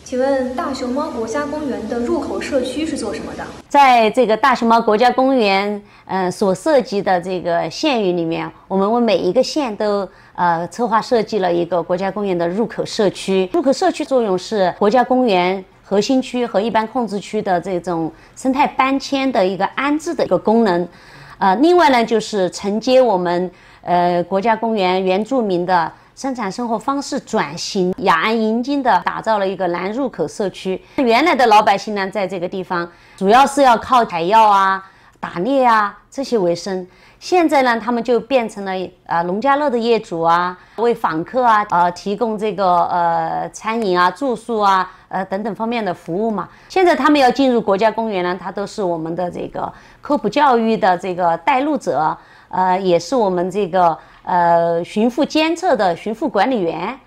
请问大熊猫国家公园的入口社区是做什么的？ 在这个大熊猫国家公园，所涉及的这个县域里面，我们为每一个县都策划设计了一个国家公园的入口社区。入口社区作用是国家公园核心区和一般控制区的这种生态搬迁的一个安置的一个功能。另外呢，就是承接我们国家公园原住民的生产生活方式转型，雅安迎金的打造了一个南入口社区。原来的老百姓呢，在这个地方主要是要靠采药啊、打猎啊这些为生。现在呢，他们就变成了农家乐的业主啊，为访客啊提供这个餐饮啊、住宿啊等等方面的服务嘛。现在他们要进入国家公园呢，他都是我们的这个科普教育的这个带路者，也是我们这个巡复监测的巡复管理员。